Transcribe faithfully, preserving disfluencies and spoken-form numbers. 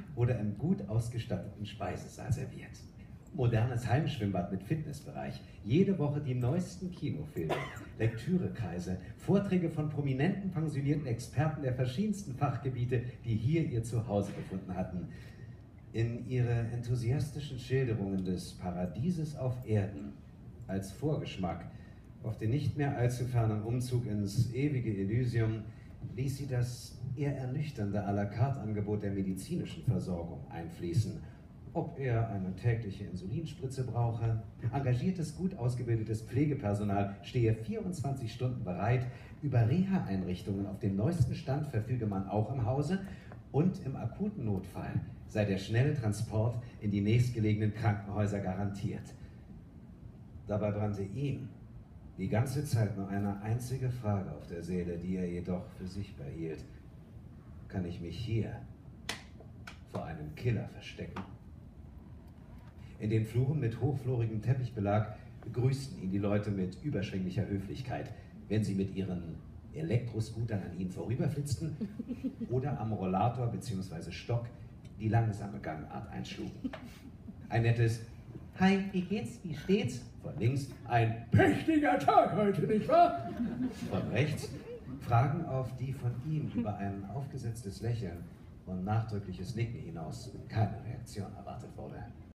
oder im gut ausgestatteten Speisesaal serviert. Modernes Heimschwimmbad mit Fitnessbereich, jede Woche die neuesten Kinofilme, Lektürekreise, Vorträge von prominenten pensionierten Experten der verschiedensten Fachgebiete, die hier ihr Zuhause gefunden hatten. In ihre enthusiastischen Schilderungen des Paradieses auf Erden als Vorgeschmack auf den nicht mehr allzu fernen Umzug ins ewige Elysium ließ sie das eher ernüchternde à la carte Angebot der medizinischen Versorgung einfließen. Ob er eine tägliche Insulinspritze brauche, engagiertes, gut ausgebildetes Pflegepersonal stehe vierundzwanzig Stunden bereit, über Reha-Einrichtungen auf dem neuesten Stand verfüge man auch im Hause und im akuten Notfall sei der schnelle Transport in die nächstgelegenen Krankenhäuser garantiert. Dabei brannte ihm die ganze Zeit nur eine einzige Frage auf der Seele, die er jedoch für sich behielt. Kann ich mich hier vor einem Killer verstecken? In den Fluren mit hochflorigem Teppichbelag begrüßten ihn die Leute mit überschwänglicher Höflichkeit, wenn sie mit ihren Elektroscootern an ihm vorüberflitzten oder am Rollator bzw. Stock die langsame Gangart einschlugen. Ein nettes „Hi, wie geht's, wie steht's?" von links, ein „Prächtiger Tag heute, nicht wahr?" von rechts, Fragen, auf die von ihm über ein aufgesetztes Lächeln und nachdrückliches Nicken hinaus keine Reaktion erwartet wurde.